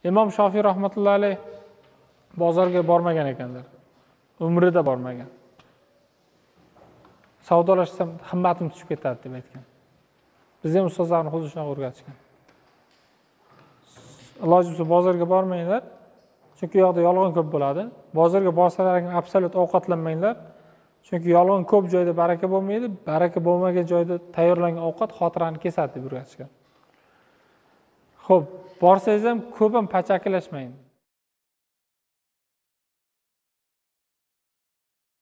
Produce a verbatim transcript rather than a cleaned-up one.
Imom Shofiy rahmatullohi alayh bozorga bormagan ekanlar. Umrida bormagan. Savdolashsam himmatim tushib ketadi deb aytgan. Biz ham ustozlarni xuddi shunaqa o'rgatishgan. Iloji bo'lsa bozorga bormanglar, chunki u yoqda yolg'on ko'p bo'ladi. Bozorga borsalaring absolut ovqatlanmanglar, chunki yolg'on ko'p joyda baraka bo'lmaydi, baraka bo'lmagan joyda tayyorlangan ovqat xotirani kesadi deb o'rgatishgan. Xo'p, borsangiz ham ko'p ham pachakilashmang.